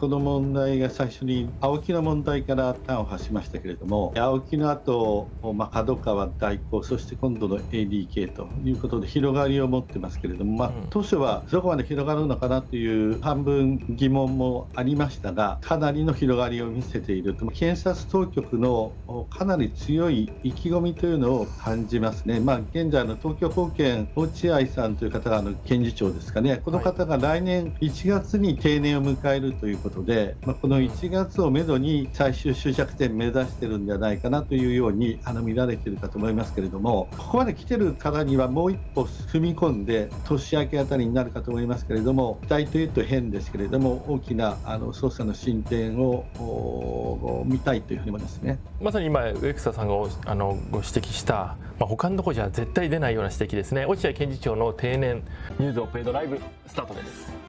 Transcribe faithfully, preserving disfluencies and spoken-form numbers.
この問題が最初に青木の問題から端を発しましたけれども、青木の後、まあ、角川、大広、そして今度の エーディーケー ということで広がりを持ってますけれども、まあ、当初はどこまで広がるのかなという半分疑問もありましたが、かなりの広がりを見せていると、検察当局のかなり強い意気込みというのを感じますね。まあ、現在の東京高検落合さんという方があの検事長ですかね、この方が来年いちがつに定年を迎えるということで、まあ、このいちがつをめどに最終終着点目指しているんじゃないかなというようにあの見られているかと思いますけれども、ここまで来てるからにはもう一歩踏み込んで年明けあたりになるかと思いますけれども、期待というと変ですけれども、大きなあの捜査の進展を見たいというふうに思いますね。 まさに今植草さんがあのご指摘した、まあ、他のところじゃ絶対出ないような指摘ですね。落合検事長の定年ニュースオペイドライブスタートです。